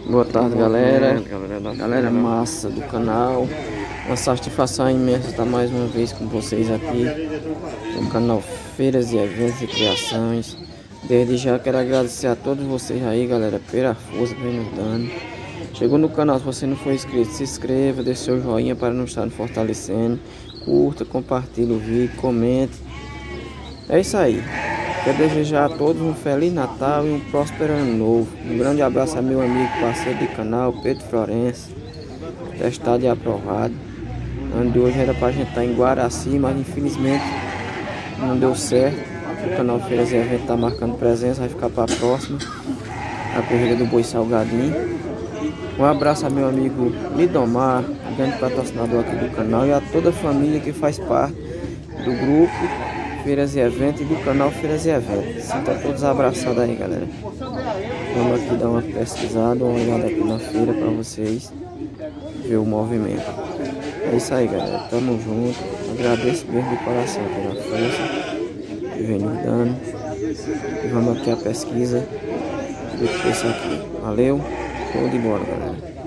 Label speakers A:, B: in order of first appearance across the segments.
A: Boa tarde, galera. Galera massa do canal. Uma satisfação imensa estar mais uma vez com vocês aqui no canal Feiras e Eventos e Criações. Desde já quero agradecer a todos vocês aí, galera, pela força que vem nos dando. Chegou no canal, se você não for inscrito, se inscreva, deixe seu joinha para não estar nos fortalecendo. Curta, compartilhe o vídeo, comente. É isso aí. Quero desejar a todos um Feliz Natal e um próspero Ano Novo. Um grande abraço a meu amigo, parceiro de canal, Pedro Florencio. Testado e aprovado. O ano de hoje era pra gente estar em Guaraci, mas infelizmente não deu certo. O canal Feiras e Eventos tá marcando presença, vai ficar pra próxima. A corrida do Boi Salgadinho. Um abraço a meu amigo Lidomar, grande patrocinador aqui do canal, e a toda a família que faz parte do grupo Feiras e Eventos e do canal Feiras e Eventos. Sinta todos abraçados aí, galera. Vamos aqui dar uma pesquisada, uma olhada aqui na feira para vocês ver o movimento. É isso aí, galera. Tamo junto. Agradeço mesmo de coração pela força que vem nos dando. E vamos aqui a pesquisa do preço aqui. Valeu. Show de bola, galera.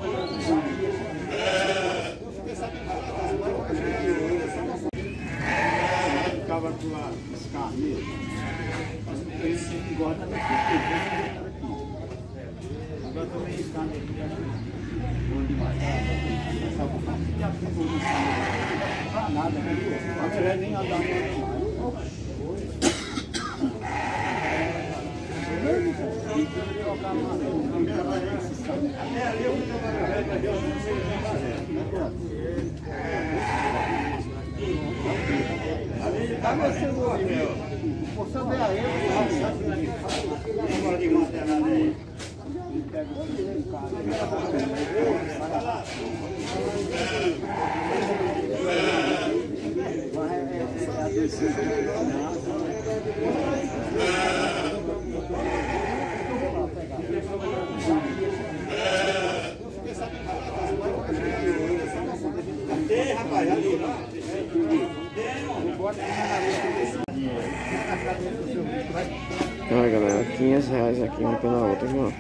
A: Olha, galera, R$500 aqui uma pela outra, viu?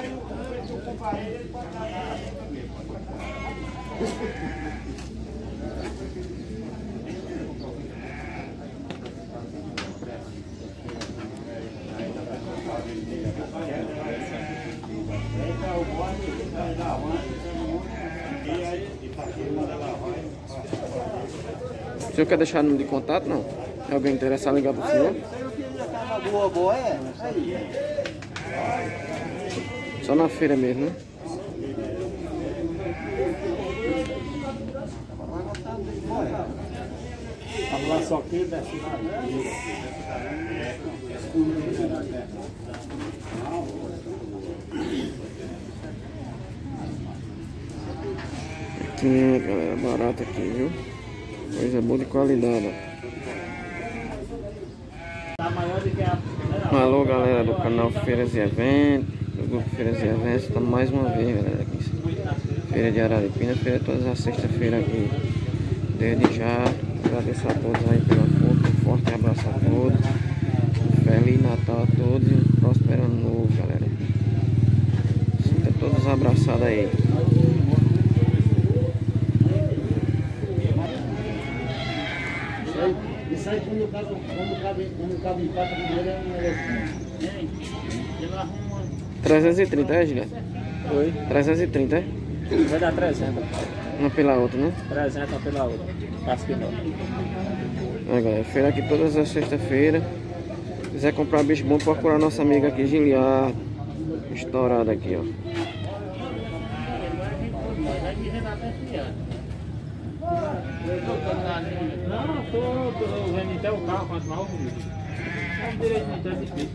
A: O senhor quer deixar o número de contato, não? Se alguém interessar, ligar para o senhor? Só na feira mesmo, né? Aqui, galera, barato aqui, viu? Coisa boa de qualidade. Alô, galera do canal Feiras e Eventos, do grupo Feiras e Eventos. Estamos mais uma vez, galera, aqui. Feira de Araripina, feira todas as sexta-feira aqui. Desde já, agradeço a todos aí pela força, um forte abraço a todos. Feliz Natal a todos e um próspero Ano Novo, galera. Sinta todos abraçados aí.
B: Isso aí quando cabe empate primeiro é um negócio. Ele arruma.
A: 330, é, Gigante?
B: Oi?
A: 330, é?
B: Vai dar 300.
A: Uma pela outra, né?
B: 300 uma pela outra. Passa que não.
A: Olha, galera, feira aqui todas as sexta-feira. Se quiser comprar bicho bom, procurar nossa amiga aqui, Giliardo. Estourada aqui, ó.
B: Não, tô vendo até o carro, quanto mal comigo. Não direito de é difícil.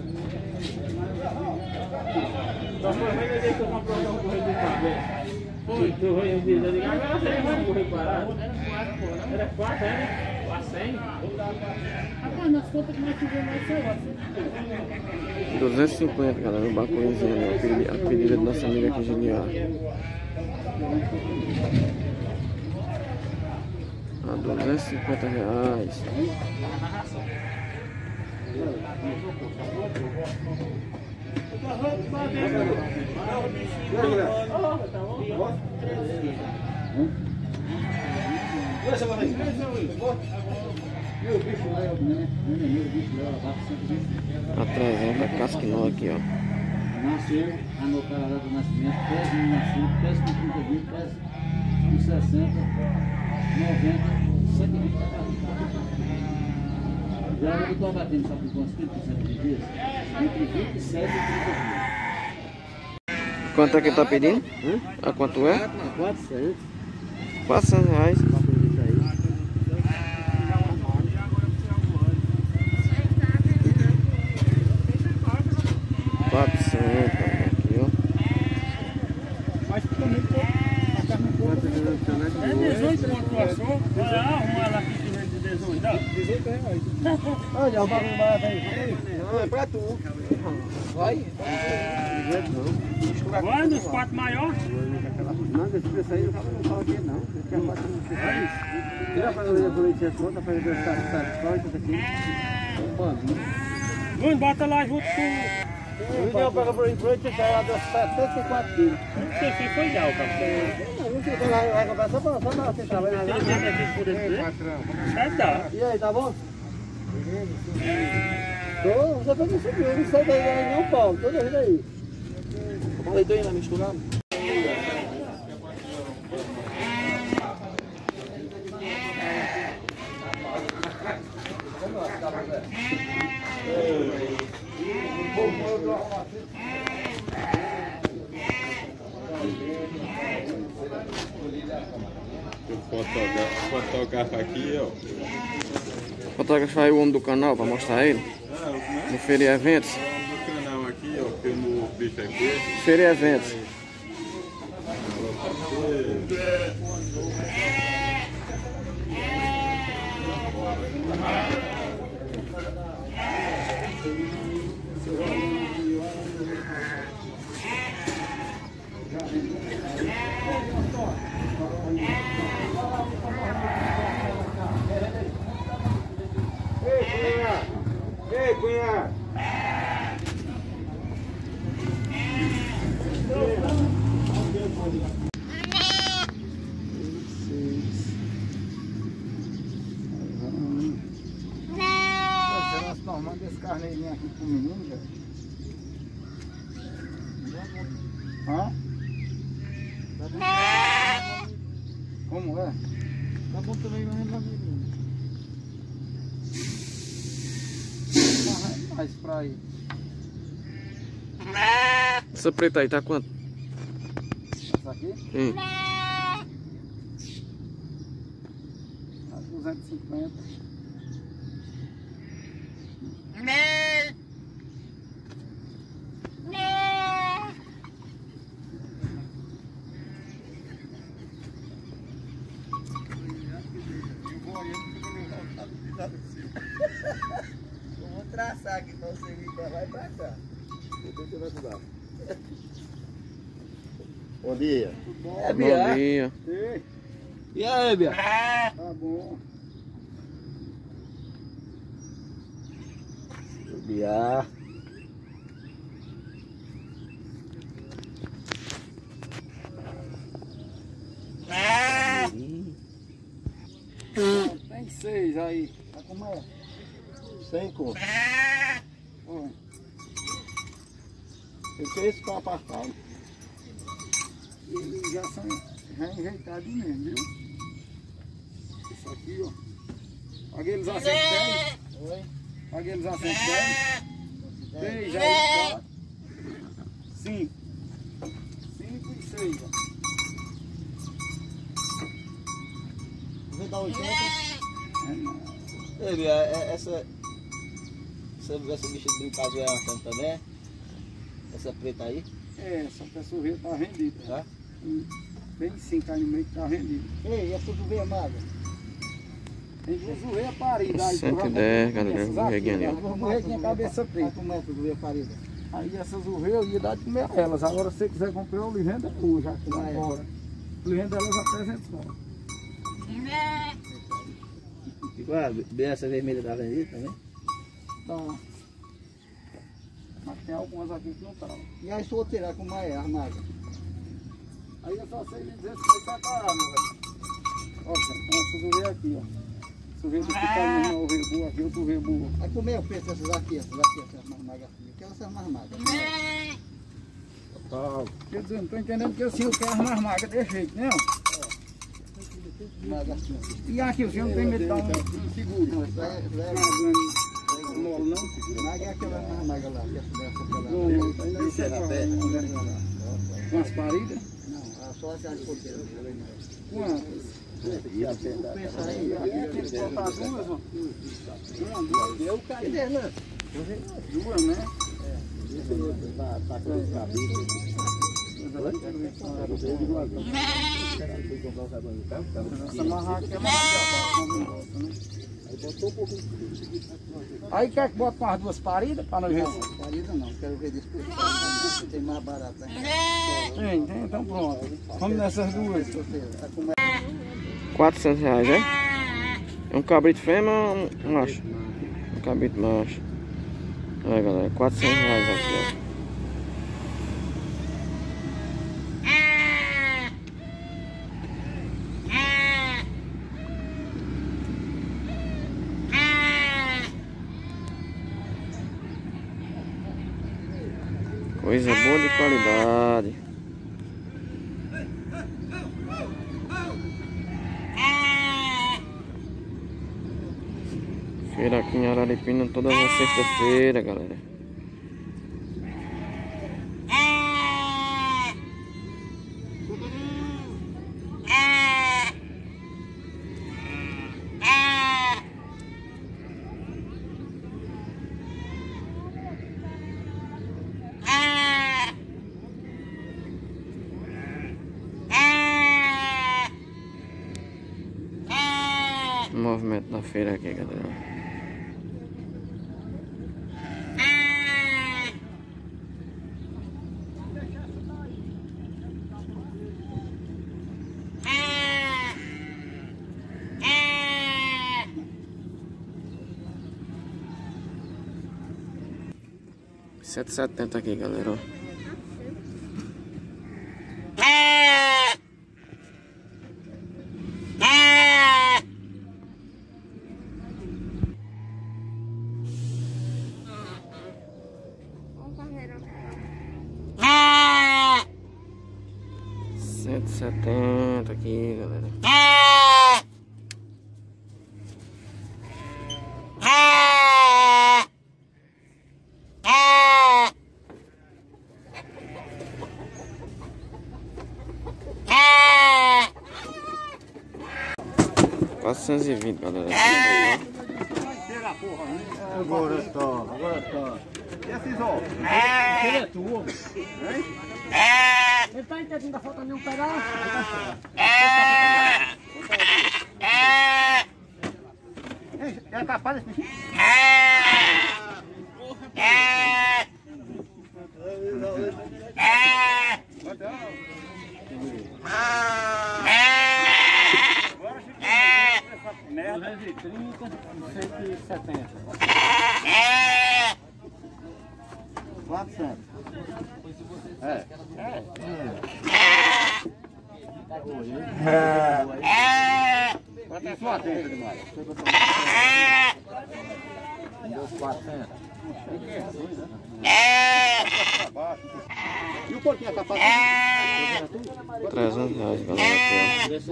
B: Só foi vendo que eu comprei um correio de papel. Foi, tu veio dizer, eu digo, agora você vai correr parado. Era 4, né? A 100. Rapaz, nas contas que nós fizemos mais cedo.
A: 250, galera, o bacurinzinho ali, a pedida da nossa amiga aqui, Giliardo. A R$250. A 300 casquinol aqui, ó.
C: Nasceu, anotar a data do nascimento, pés no nascimento, pés com 30 dias, pés com 60, 90, 120. Já eu estou batendo, sabe quantos 30% de dias? Entre 27 e 30 dias.
A: Quanto é que ele tá pedindo? A quanto é?
C: 400.
A: 400 reais. 400 aqui, ó.
B: Mas também tô. É 18 pontuação. Olha, arruma ela aqui que vem de 18. Dá? 18 reais.
C: Olha, o bagulho barato aí.
A: Não, é pra tu. Vai.
B: Vai nos 4 maiores.
C: Não, esse preço aí não fala aqui não. Tira pra fazer por aí, você conta, faz o satisfório, isso aqui.
B: Bruno, bota lá junto com...
C: O Daniel pega por aí, você já deu 74 quilos.
B: Não sei se foi já o café.
C: Não fica lá, vai comprar só pra você trabalhar lá.
B: Dá.
C: E aí, tá bom? Tô, você foi me seguir, não sai daí não, Paulo, toda vida aí.
A: Vamos aí, tô indo misturando.
D: Fotógrafo aqui, ó.
A: Fotografar aí o homem do canal pra mostrar ele. No Feira e Eventos.
D: No canal aqui, ó, porque no bicho é peixe.
A: Feira e Eventos.
C: Ei, cunha! Nós manda esse carneirinho aqui pro menino, velho. Hã? Como é? Tá bom também, mas não é mais pra ir.
A: Essa preta aí tá quanto?
C: Essa aqui?
A: Sim.
C: Tá 250.
E: Eu vou traçar aqui pra você vir pra lá e pra cá.
C: Você vai ajudar. Bom dia.
E: É,
A: Bom
E: Bia.
A: dia.
C: Ei,
E: E aí, Bia?
C: tá bom.
E: Bia.
C: Tem 6 aí. Tá como é? 100 conto. Oi. Eu tenho esse para apartar. Eles já são enjeitados mesmo, viu? Isso aqui, ó. Paguei eles a 110. Oi. Paguei eles a 110. 3, já 4. 5. 5 e 6, ó.
E: Vou dar 80.
C: É, não.
E: Ei, Bia, essa bicha de brincadeira é uma santa também? Essa preta aí?
C: É, essa pessoa tá vendida.
E: Tá?
C: Tem 5 aí no meio que tá vendida.
E: Ei, e essa juveia magra?
C: Tem duas urreias paridas aí.
A: 110, galera. Um reguinho ali, ó.
C: Uma urreia cabeça preta.
E: Como é essa juveia parida?
C: Aí essas urreias eu ia dar de comer elas. Agora se você quiser comprar, eu lhe vendo hoje aqui lá fora. Eu lhe vendo elas a 300 reais.
E: Igual, Bia, essa vermelha tá vendida também?
C: Tá. Mas tem algumas aqui que não estão.
E: E as solteiras, como é a magra?
C: Aí eu só sei me dizer se vai separar, meu velho. Ó, se tu ver aqui, ó. Se tu ver do que tá no rebu aqui, outro rebu.
E: Aí comeu o peso essas aqui, essas mais magras aqui. Aquelas são mais magras.
C: Quer dizer, não tô entendendo que assim o carro mais magro desse jeito, né?
E: Mais assim.
C: E aqui, o senhor não tem medo de dar um seguro?
E: Não, isso aí
C: Não, mole não?
E: magra é aquela mais magra lá. Que essa dessa pra lá.
C: Não, isso é na terra. Com as paridas?
E: Não, só as poteiras.
C: Quantas?
E: Pensa aí.
C: Aqui tem que botar duas, ó. Uma, duas. Eu caí.
E: Né?
C: Duas, né?
E: Tá com o cabeça.
C: Essa marra aqui é marra. Aí quer que bota com as duas paridas para nós ver?
E: Não, parida não, quero ver depois. Tem mais barato ainda.
C: Tem, então pronto. Vamos nessas duas.
A: R$400, é? É um cabrito fêmea ou um macho? Um cabrito macho. Olha galera, R$400 aqui, ó. Coisa boa de qualidade. Feira aqui em Araripina toda na sexta-feira, galera. O movimento da feira aqui, galera. R$7,70 aqui, galera, ó. R$170 aqui, galera. R$420, galera.
C: Agora tá. E esses ovos?
B: Ele é tua. Ele tá entendendo da falta de um pedaço.
C: É capaz desse bichinho? Merda.
B: 230, 170.
C: 400. Bota a sua dentro demais. 400. E o porquinho é capaz de...
A: R$300, galera, aqui,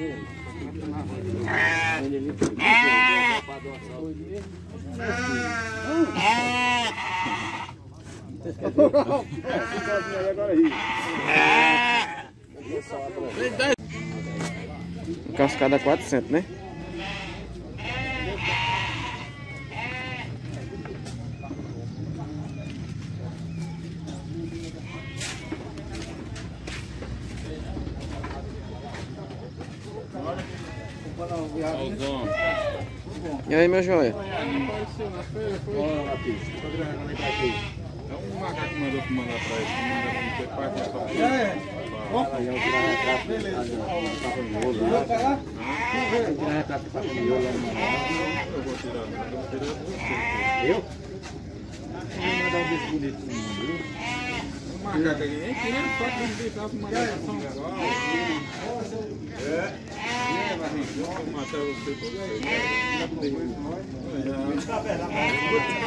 A: ó. Cascada 400, né? E aí, meu joia?
D: É um macaco que mandou mandar pra ele. Manda pra ele, parte eu vou tirar. Eu?
C: Vou mandar um desse bonito pro mundo, viu?
D: macaco aqui, nem tinha, só que não deixava uma marcação igual. Barriga, eu vou matar você todo.